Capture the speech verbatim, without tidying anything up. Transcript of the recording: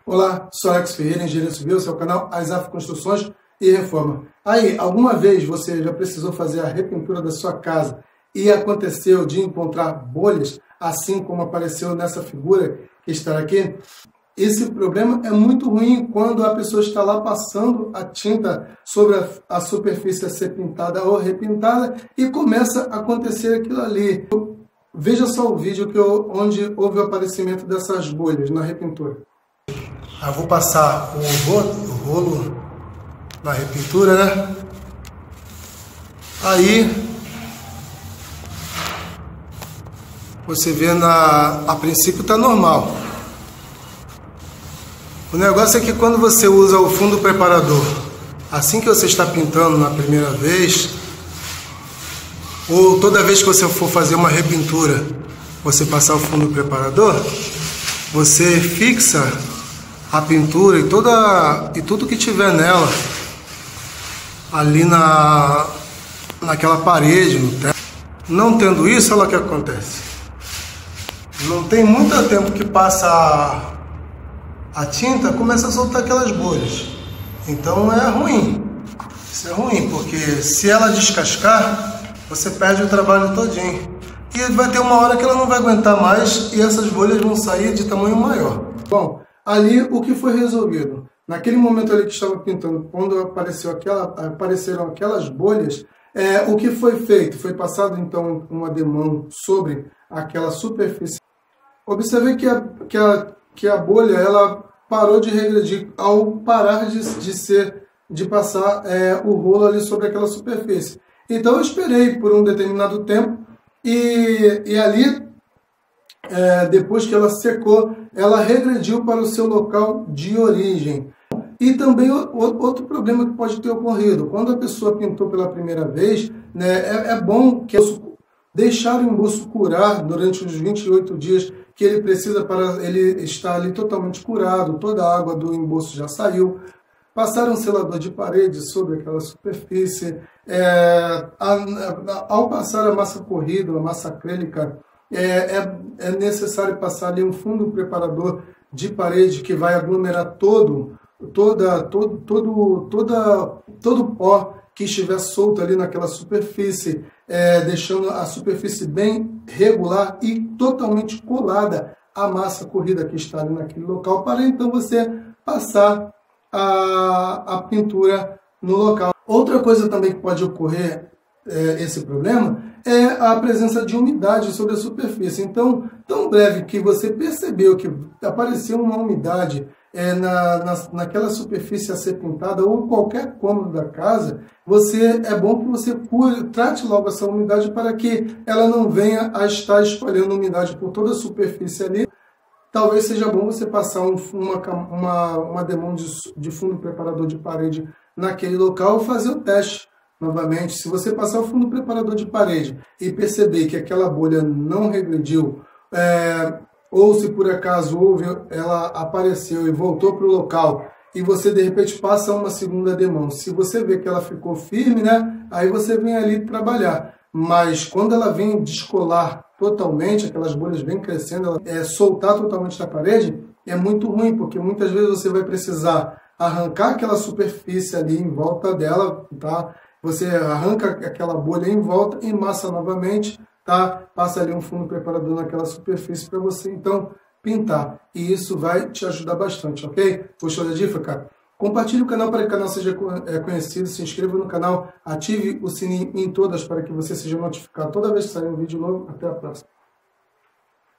Olá, sou Alex Ferreira, engenheiro civil, seu canal Asaf Construções e Reforma. Aí, alguma vez você já precisou fazer a repintura da sua casa e aconteceu de encontrar bolhas, assim como apareceu nessa figura que está aqui? Esse problema é muito ruim quando a pessoa está lá passando a tinta sobre a, a superfície a ser pintada ou repintada e começa a acontecer aquilo ali. Veja só o vídeo que eu, onde houve o aparecimento dessas bolhas na repintura. Eu vou passar o rolo, o rolo na repintura, né? Aí você vê, na, a princípio está normal. O negócio é que quando você usa o fundo preparador, assim que você está pintando na primeira vez, ou toda vez que você for fazer uma repintura, você passar o fundo preparador, você fixa a pintura e, toda, e tudo que tiver nela, ali na, naquela parede, no teto. Não tendo isso, olha o que acontece. Não tem muito tempo que passa a, a tinta, começa a soltar aquelas bolhas. Então é ruim. Isso é ruim, porque se ela descascar, você perde o trabalho todinho. E vai ter uma hora que ela não vai aguentar mais e essas bolhas vão sair de tamanho maior. Bom, ali o que foi resolvido? Naquele momento ali que estava pintando, quando apareceu aquela, apareceram aquelas bolhas, é, o que foi feito? Foi passado então um ademão sobre aquela superfície. Observei que a, que a, que a bolha ela parou de regredir ao parar de, de, ser, de passar é, o rolo ali sobre aquela superfície. Então eu esperei por um determinado tempo e, e ali, é, depois que ela secou, ela regrediu para o seu local de origem. E também outro problema que pode ter ocorrido, quando a pessoa pintou pela primeira vez, né, é, é bom que deixar o emboço curar durante os vinte e oito dias que ele precisa para ele estar ali totalmente curado, toda a água do emboço já saiu. Passar um selador de parede sobre aquela superfície. É, a, a, ao passar a massa corrida, a massa acrílica, é, é, é necessário passar ali um fundo preparador de parede que vai aglomerar todo, toda, todo, todo, toda, todo o pó que estiver solto ali naquela superfície, é, deixando a superfície bem regular e totalmente colada à massa corrida que está ali naquele local, para então você passar a, a pintura no local. Outra coisa também que pode ocorrer, é, esse problema, é a presença de umidade sobre a superfície. Então, tão breve que você percebeu que apareceu uma umidade é, na, na, naquela superfície a ser pintada ou qualquer cômodo da casa, você, é bom que você cure, trate logo essa umidade para que ela não venha a estar espalhando umidade por toda a superfície ali. Talvez seja bom você passar um, uma, uma, uma demão de, de fundo preparador de parede naquele local ou fazer o teste novamente. Se você passar o fundo preparador de parede e perceber que aquela bolha não regrediu, é, ou se por acaso houve, ela apareceu e voltou para o local, e você de repente passa uma segunda demão, se você vê que ela ficou firme, né, aí você vem ali trabalhar. Mas quando ela vem descolar totalmente, aquelas bolhas vêm crescendo, ela é, soltar totalmente da parede, é muito ruim, porque muitas vezes você vai precisar arrancar aquela superfície ali em volta dela, tá? Você arranca aquela bolha em volta e massa novamente, tá? Passa ali um fundo preparador naquela superfície para você então pintar. E isso vai te ajudar bastante, ok? Gostou da dica, cara? Compartilhe o canal para que o canal seja conhecido, se inscreva no canal, ative o sininho em todas para que você seja notificado toda vez que sair um vídeo novo. Até a próxima.